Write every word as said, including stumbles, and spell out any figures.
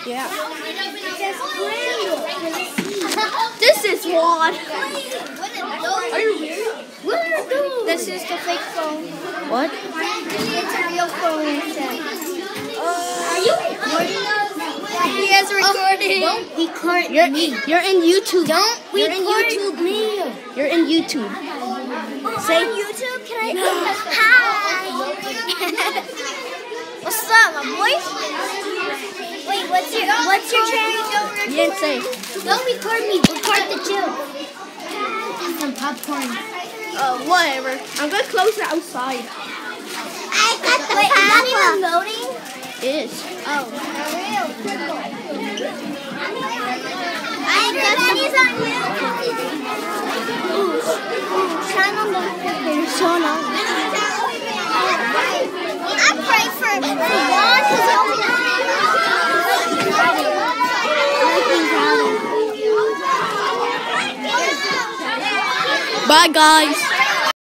Yeah. This is what. Are you weird? What are those? This is the fake phone. What? It's a real phone. Uh, are you recording us? He is recording. Oh, don't record You're, me. you're in YouTube. Don't You're in record YouTube. me. You're in YouTube. Say on YouTube. Can I? Hi. What's up, my boy? Wait, what's your what's your channel? You didn't say. Don't record me. Record the chill. Some popcorn. Uh, whatever. I'm gonna close it outside. I got the Wait, is that even loading? It is. Oh, for real? I got the on Ooh, shine on the shine on. I pray for for Juan because Bye, guys.